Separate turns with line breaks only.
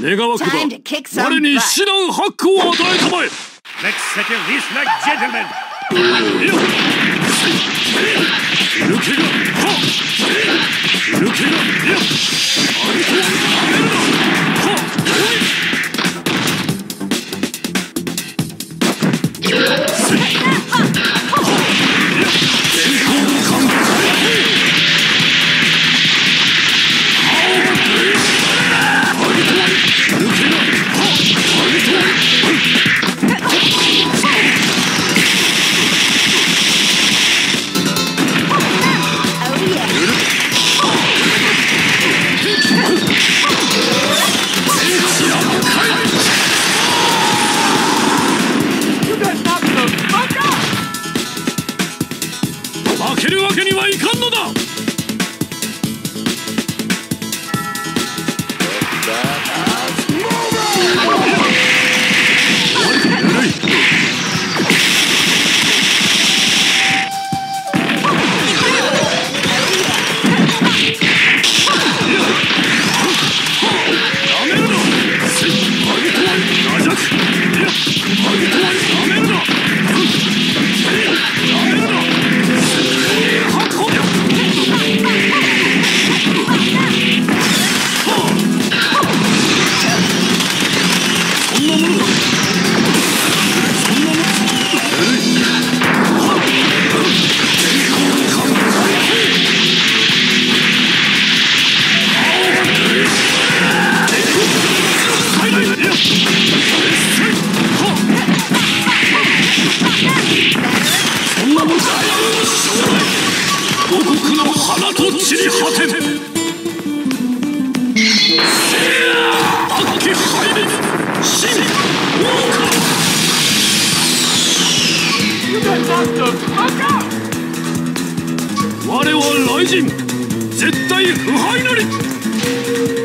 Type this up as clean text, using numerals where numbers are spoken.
願わくば我に至難ハックを与えたまえ。
Let's settle this like gentlemen.
抜けがは抜けがいやあれとはやめるなは健康の感覚負けるわけにはいかんのだ。五穀の花と散り果てん。秋入り新王家。我は雷神絶対不敗なり。